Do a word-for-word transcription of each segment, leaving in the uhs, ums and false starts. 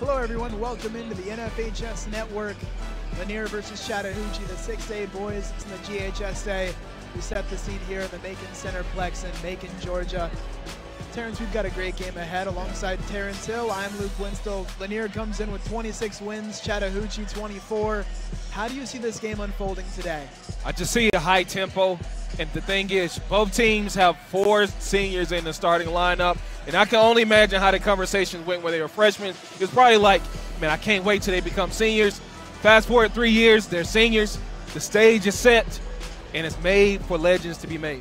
Hello, everyone. Welcome into the N F H S Network. Lanier versus Chattahoochee, the six A boys in the G H S A. We set the scene here in the Macon Centerplex in Macon, Georgia. Terrence, we've got a great game ahead. Alongside Terrence Hill, I'm Luke Winstall. Lanier comes in with twenty-six wins, Chattahoochee twenty-four. How do you see this game unfolding today? I just see a high tempo, and the thing is, both teams have four seniors in the starting lineup, and I can only imagine how the conversations went when they were freshmen. It was probably like, man, I can't wait till they become seniors. Fast forward three years, they're seniors. The stage is set, and it's made for legends to be made.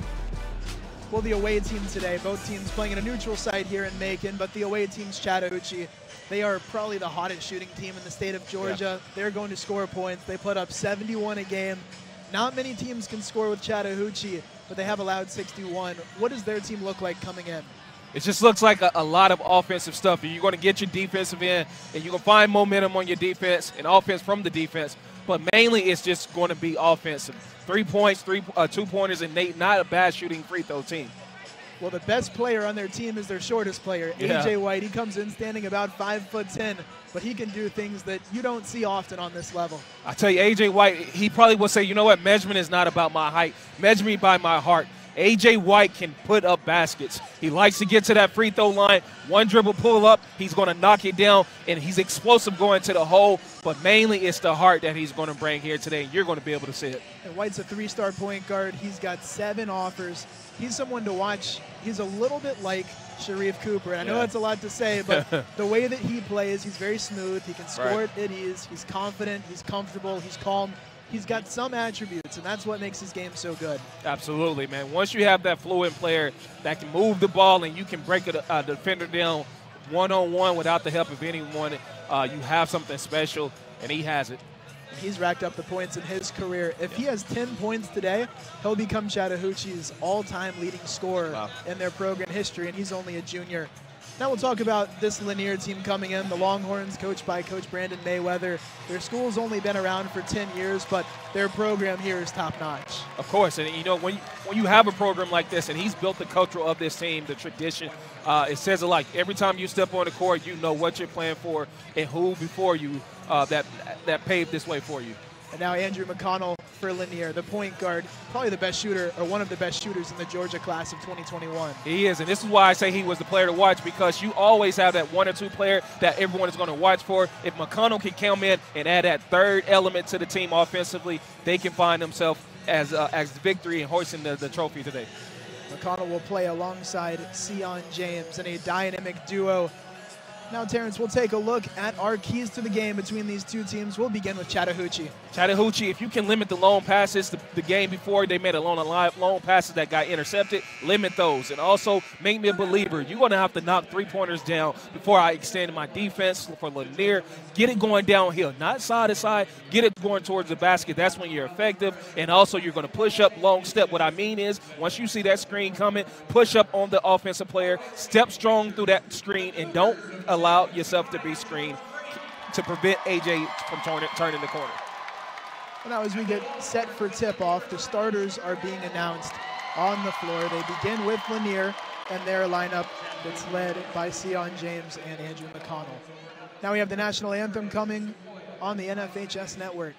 Well, the away team today, both teams playing in a neutral site here in Macon, but the away team's Chattahoochee. They are probably the hottest shooting team in the state of Georgia. Yeah. They're going to score points. They put up seventy-one a game. Not many teams can score with Chattahoochee, but they have allowed sixty-one. What does their team look like coming in? It just looks like a, a lot of offensive stuff. You're going to get your defensive in, and you're going to find momentum on your defense and offense from the defense. But mainly it's just going to be offensive. Three points, three uh, two-pointers, and Nate, not a bad shooting free throw team. Well, the best player on their team is their shortest player, yeah. A J White. He comes in standing about five foot ten, but he can do things that you don't see often on this level. I tell you, A J White, he probably will say, you know what, measurement is not about my height. Measure me by my heart. A J White can put up baskets. He likes to get to that free throw line. One dribble pull up, he's going to knock it down, and he's explosive going to the hole, but mainly it's the heart that he's going to bring here today, and you're going to be able to see it. And White's a three-star point guard. He's got seven offers. He's someone to watch. He's a little bit like Sharife Cooper. And I know yeah. that's a lot to say, but the way that he plays, he's very smooth. He can score right. at ease. He's confident. He's comfortable. He's calm. He's got some attributes, and that's what makes his game so good. Absolutely, man. Once you have that fluid player that can move the ball and you can break a, a defender down one-on-one without the help of anyone, uh, you have something special, and he has it. He's racked up the points in his career. If he has ten points today, he'll become Chattahoochee's all-time leading scorer wow. in their program history, and he's only a junior. Now we'll talk about this Lanier team coming in. The Longhorns, coached by Coach Brandon Mayweather. Their school's only been around for ten years, but their program here is top-notch. Of course, and you know, when you, when you have a program like this, and he's built the culture of this team, the tradition, uh, it says a lot. Every time you step on the court, you know what you're playing for and who before you uh, that, that paved this way for you. And now Andrew McConnell for Lanier, the point guard, probably the best shooter or one of the best shooters in the Georgia class of twenty twenty-one. He is, and this is why I say he was the player to watch, because you always have that one or two player that everyone is going to watch for. If McConnell can come in and add that third element to the team offensively, they can find themselves as uh, as victory and hoisting the, the trophy today. McConnell will play alongside Sion James in a dynamic duo. Now, Terrence, we'll take a look at our keys to the game between these two teams. We'll begin with Chattahoochee. Chattahoochee, if you can limit the long passes, the, the game before they made a long, long passes that got intercepted, limit those. And also make me a believer. You're going to have to knock three-pointers down before I extend my defense for Lanier. Get it going downhill, not side to side. Get it going towards the basket. That's when you're effective. And also you're going to push up long step. What I mean is once you see that screen coming, push up on the offensive player, step strong through that screen, and don't allow yourself to be screened to prevent A J from turning, turning the corner. Well, now as we get set for tip-off, the starters are being announced on the floor. They begin with Lanier and their lineup that's led by Sion James and Andrew McConnell. Now we have the national anthem coming on the N F H S Network.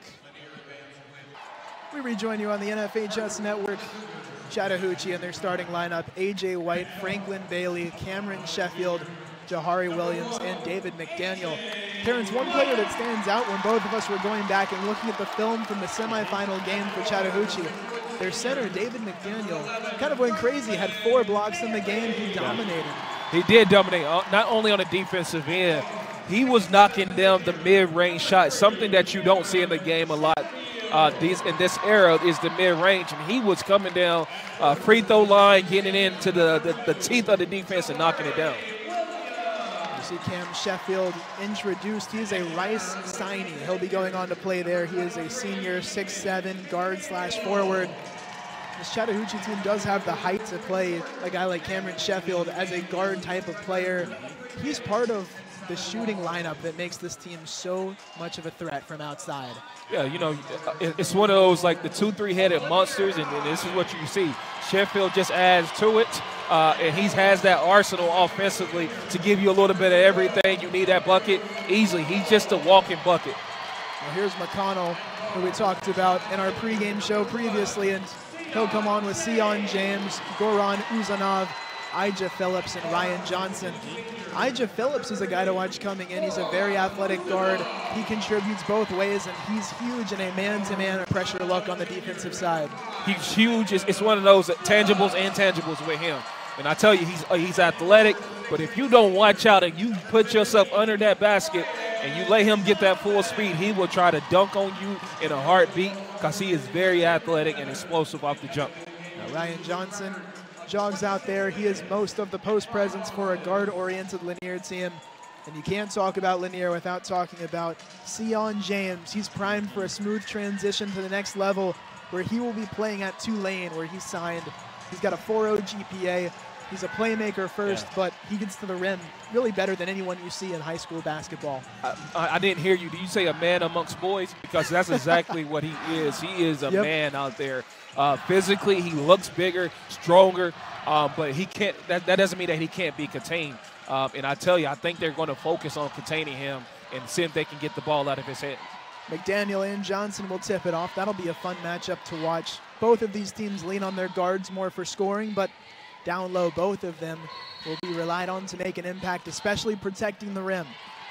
We rejoin you on the N F H S Network. Chattahoochee and their starting lineup: A J White, Franklin Bailey, Cameron Sheffield, Jahari Williams, and David McDaniel. Terrence, one player that stands out when both of us were going back and looking at the film from the semifinal game for Chattahoochee, their center, David McDaniel, kind of went crazy, had four blocks in the game. He dominated. He did dominate, not only on the defensive end. He was knocking down the mid-range shot, something that you don't see in the game a lot. Uh, these, in this era is the mid-range, and he was coming down uh, free throw line, getting into the, the, the teeth of the defense and knocking it down. See Cam Sheffield introduced. He's a Rice signee. He'll be going on to play there. He is a senior, six seven guard slash forward. This Chattahoochee team does have the height to play a guy like Cameron Sheffield as a guard type of player. He's part of the shooting lineup that makes this team so much of a threat from outside. Yeah, you know, it's one of those like the two, three-headed monsters, and, and this is what you see. Sheffield just adds to it. uh, and he has that arsenal offensively to give you a little bit of everything. You need that bucket easily. He's just a walking bucket. Well, here's McConnell, who we talked about in our pregame show previously, and he'll come on with Sion James, Goran Uzanov, Ija Phillips, and Ryan Johnson. Ija Phillips is a guy to watch coming in. He's a very athletic guard. He contributes both ways, and he's huge in a man-to-man pressure look on the defensive side. He's huge. It's, it's one of those tangibles and intangibles with him. And I tell you, he's uh, he's athletic, but if you don't watch out and you put yourself under that basket and you let him get that full speed, he will try to dunk on you in a heartbeat because he is very athletic and explosive off the jump. Now, Ryan Johnson jogs out there. He is most of the post presence for a guard-oriented Lanier team. And you can't talk about Lanier without talking about Sion James. He's primed for a smooth transition to the next level where he will be playing at Tulane, where he's signed. He's got a four point oh G P A. He's a playmaker first, yeah. but he gets to the rim really better than anyone you see in high school basketball. I, I didn't hear you. Did you say a man amongst boys? Because that's exactly what he is. He is a yep. man out there. Uh, physically, he looks bigger, stronger, uh, but he can't. That, that doesn't mean that he can't be contained. Um, and I tell you, I think they're going to focus on containing him and see if they can get the ball out of his head. McDaniel and Johnson will tip it off. That'll be a fun matchup to watch. Both of these teams lean on their guards more for scoring, but down low, both of them will be relied on to make an impact, especially protecting the rim.